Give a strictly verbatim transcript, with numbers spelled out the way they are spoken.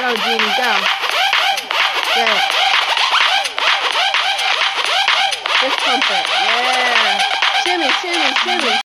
Go, Jeannie, go. Good. Just pump it. Yeah. Shimmy, shimmy, shimmy.